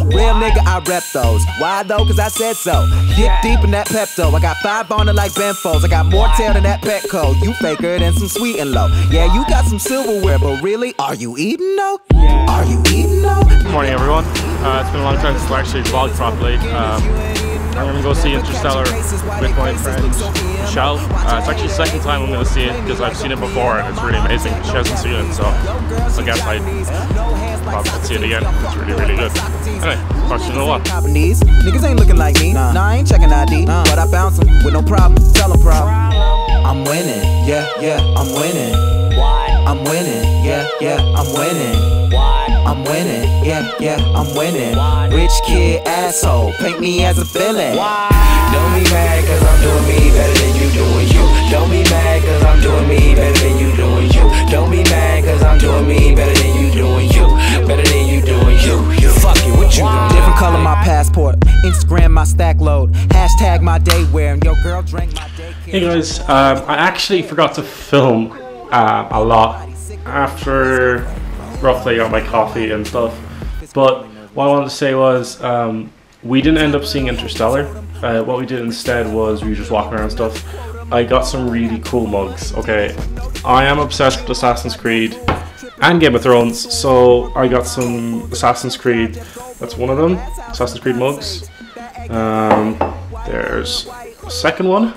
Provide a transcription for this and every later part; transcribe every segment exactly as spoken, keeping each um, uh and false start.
Real nigga, I rep those. Why though? Cause I said so. Get deep in that Pepto. I got five on it like Benfos. I got more tail than that Petco. You faker than some sweet and low. Yeah, you got some silverware, but really, are you eating though? Are you eating though? Good morning, everyone. Uh, it's been a long time since I actually vlogged properly. Um, I'm gonna go see Interstellar with my friend Michelle. Uh, it's actually the second time I'm gonna see it because I've seen it before and it's really amazing. She hasn't seen it, so I guess I'd probably see it again. It's really, really good. Anyway, talk to you in a while. Niggas ain't looking like me. Nah, I ain't checking I D, but I bounce them with no problem. Tell them problem. I'm winning, yeah, yeah, I'm winning. I'm winning, yeah, yeah, I'm winning. I'm winning, yeah, yeah, I'm winning. Rich kid asshole, paint me as a villain. Don't be mad cause I'm doing me better than you doing you. Don't be mad cause I'm doing me better than you doing you. Don't be mad cause I'm doing me better than you doing you. Better than you doing you. You fuck it, what you doing? Different color my passport, Instagram my stack load, hashtag my day wear, and your girl drank my day. Hey guys, um, I actually forgot to film uh, a lot after roughly got my coffee and stuff, but what I wanted to say was um, we didn't end up seeing Interstellar. Uh, what we did instead was we were just walking around and stuff. I got some really cool mugs. Okay, I am obsessed with Assassin's Creed and Game of Thrones, so I got some Assassin's Creed. That's one of them, Assassin's Creed mugs. Um, there's a second one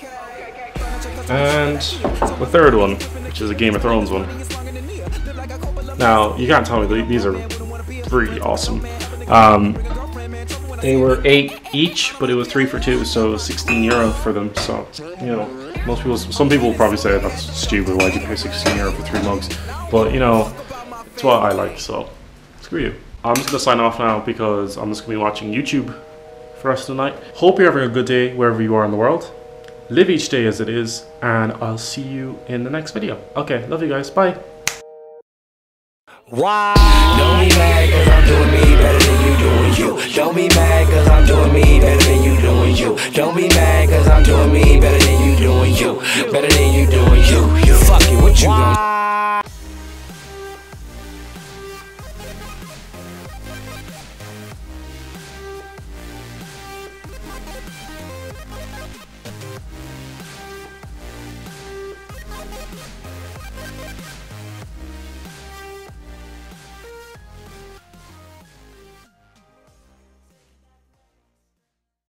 and the third one, which is a Game of Thrones one. Now, you can't tell me, these are really awesome. Um, they were eight each, but it was three for two, so it was sixteen euro for them. So, you know, most people, some people will probably say that's stupid, why'd you pay sixteen euro for three mugs? But, you know, it's what I like, so screw you. I'm just gonna sign off now because I'm just gonna be watching YouTube for the rest of the night. Hope you're having a good day wherever you are in the world. Live each day as it is, and I'll see you in the next video. Okay, love you guys, bye. Why? Don't be mad cause I'm doing me better than you doing you. Don't be mad cause I'm doing me better than you doing you. Don't be mad cause I'm doing me better than you doing you. Better than you doing you. You fuck it, what you doing?